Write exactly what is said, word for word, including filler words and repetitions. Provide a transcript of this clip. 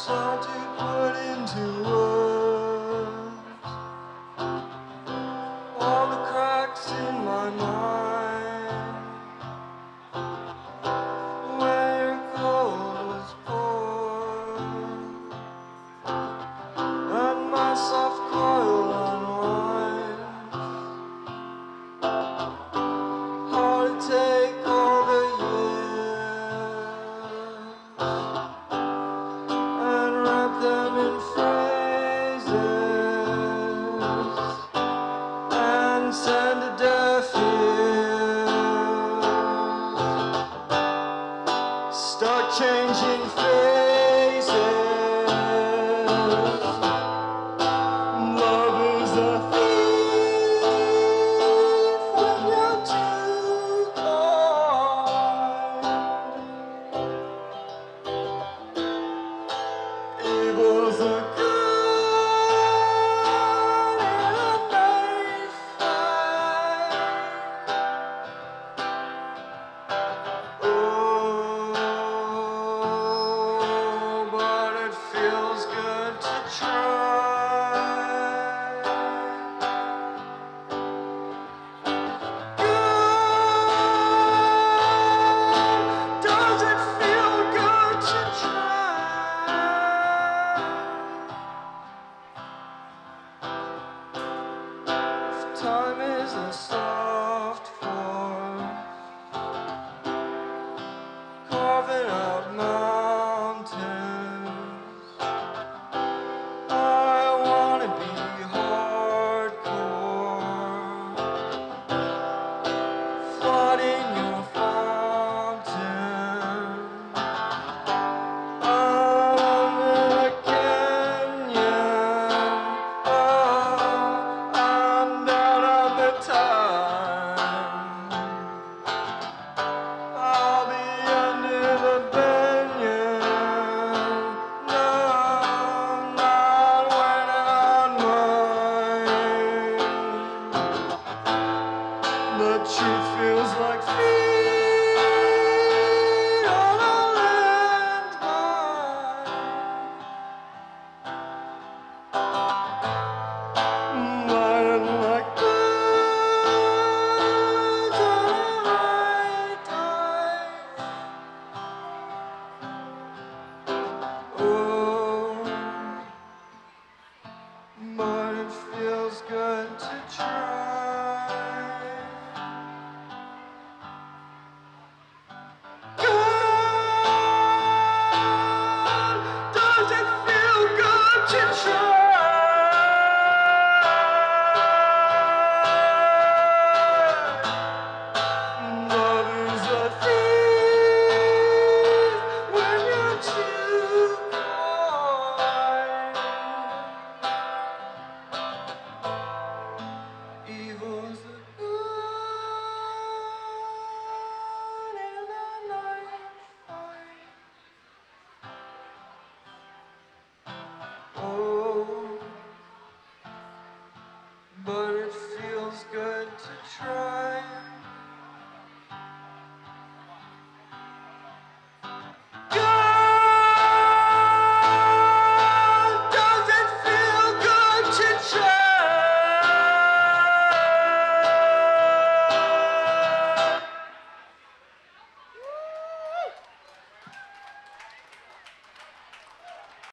hard to put into words all the cracks in my mind where your cold was poured and my soft coil unwinds. Hard to take all the years and wrap them in phrases and send to deaf ears. Start changing faces. Love is a thief when you're too kind. Evil's a good in a knife fight. Oh, but it feels good to try. Good, does it feel good to try? If time is a soft force, carving out mountains, I wanna be hardcore, flooding your fountain. I'm in a canyon, oh, I'm down on the time. I'll be under the banyan. No, not when I'm mine. The truth feels like feet on a landmine. Lighting like birds on a high tide. Oh, but it feels good to try. God, does it feel good to try? Love is a thief when you're too kind. Evil's a good in a knife fight. Oh, but it feels good to try.